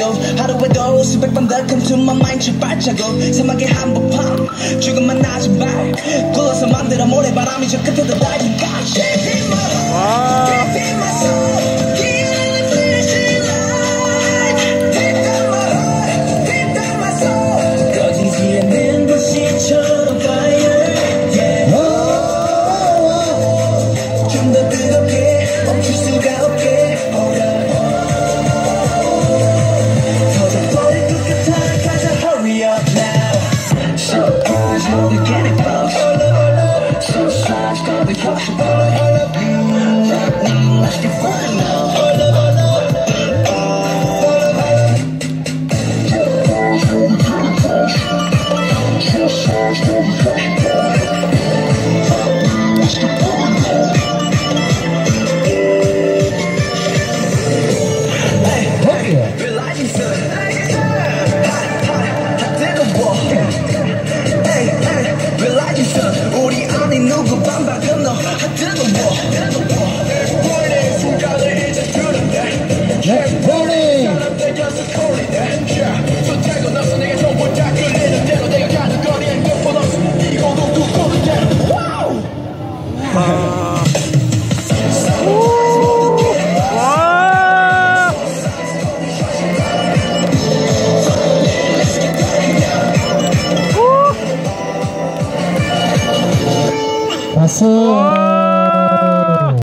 발자국 하루에도 수백 번 더 come to my mind 줄 발자국 사막의 한복판 죽음만 낮은 발 굴러서 만들어 모래바람이 저 끝에도 달린 가시 와.